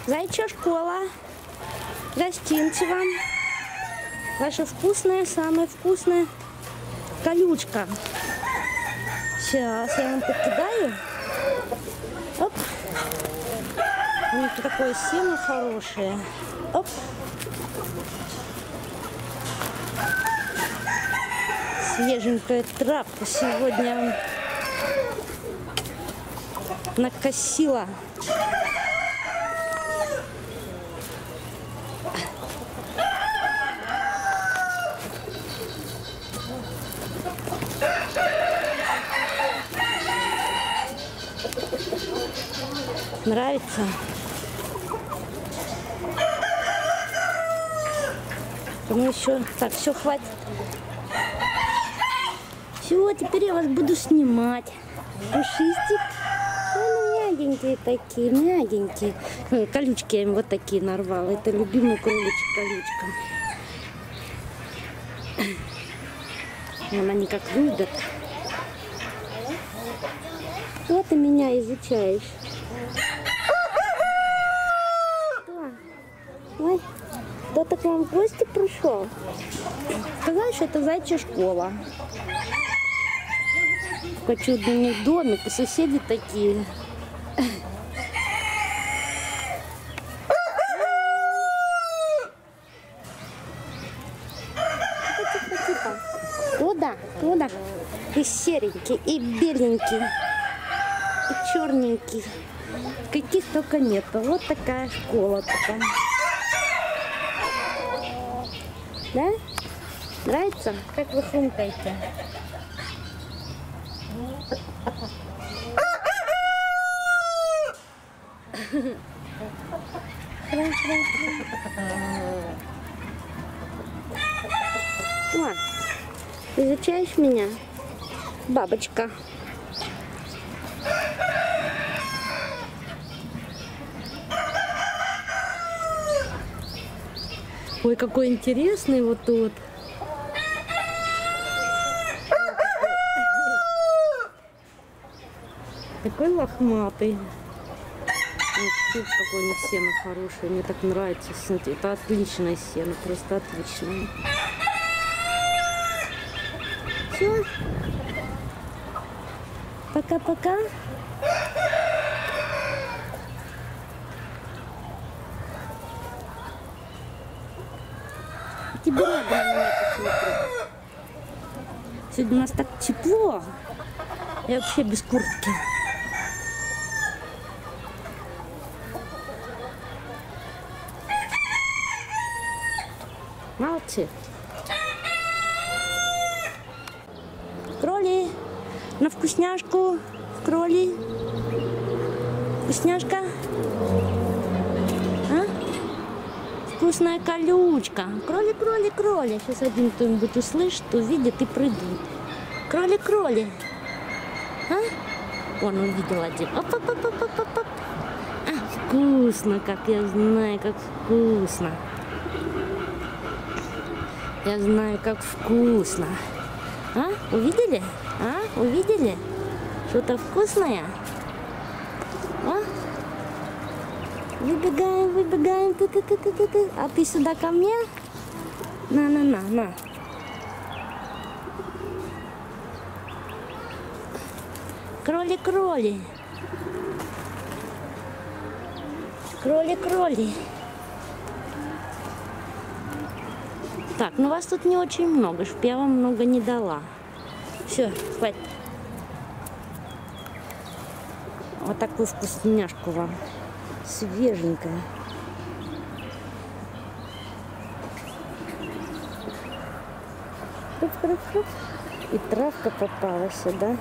Зайчья школа. Гостинцы вам. Ваша вкусная, самая вкусная колючка. Сейчас я вам покидаю. Оп. У них такое сено хорошее. Оп. Свеженькая травка сегодня накосила. Нравится? Ну еще. Так, все, хватит. Все, теперь я вас буду снимать. Пушистик. Ну, мягенькие такие, мягенькие. Колючки я им вот такие нарвала. Это любимый кроличек колючка. Вон они как любят. Вот ты меня изучаешь. Ой, кто-то к вам в гости пришел. Сказали, что это зайчья школа. Такой чудный домик, и соседи такие. Тихо-тихо. Туда, туда. И серенький, и беленький, и черненький. Каких только нету. Вот такая школа такая. Да? Нравится? Как вы хрумкаете? О, изучаешь меня, бабочка? Ой, какой интересный вот тут. Такой лохматый. Вот, какое у них сено хорошее. Мне так нравится. Смотрите, это отличное сено. Просто отличное. Все. Пока-пока. Тебе рядом на меня посмотри. Сегодня у нас так тепло. Я вообще без куртки. Молодцы. Кроли, на вкусняшку. Кроли. Вкусняшка. А? Вкусная колючка. Кроли, кроли, кроли. Сейчас один кто-нибудь услышит, увидит и придут. Кроли, кроли. А? Он увидел один. Оп-оп-оп-оп-оп-оп. А, вкусно, как я знаю, как вкусно. Я знаю, как вкусно. А? Увидели? А? Увидели? Что-то вкусное? А? Выбегаем, выбегаем. Ты-ты-ты-ты-ты. А ты сюда ко мне? На. Кроли, кроли. Кроли, кроли. Так, ну вас тут не очень много, чтоб я вам много не дала. Все, хватит. Вот такую вкусняшку вам. Свеженькая. Хруп-хруп-хруп. И травка попала сюда.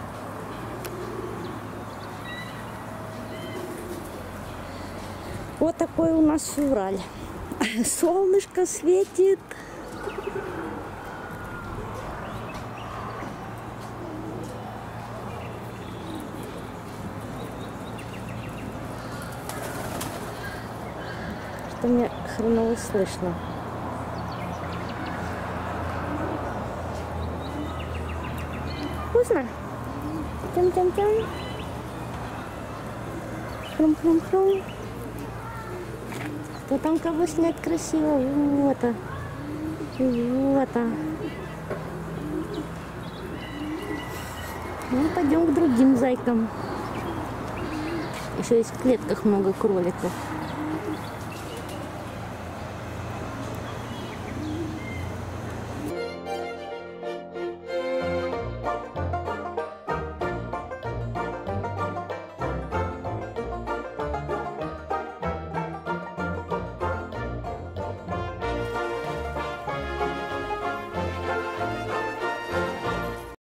Вот такой у нас февраль. Солнышко светит. Что мне хреново слышно. Вкусно? Тям-тям-тям. Хрум-хрум-хрум. Кто там кого снять красиво? Вот. Вот. Ну, пойдем к другим зайкам. Еще есть в клетках много кроликов.